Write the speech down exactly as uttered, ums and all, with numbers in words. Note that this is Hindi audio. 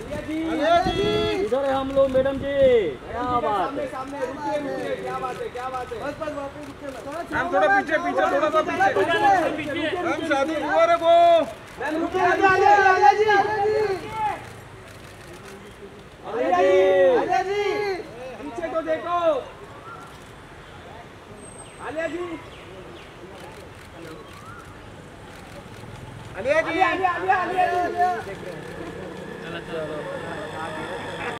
इधर है हम लोग मैडम जी। क्या बात है, सामने रुकिए रुकिए, क्या बात है क्या बात है। बस बस बापू रुकिए, हम थोड़ा पीछे पीछे थोड़ा सा पीछे हम शादी मुबारक हो। मैम रुकिए, आलिया आलिया आलिया जी आलिया जी आलिया जी पीछे को देखो आलिया जी आलिया जी आलिया आलिया आलिया जी।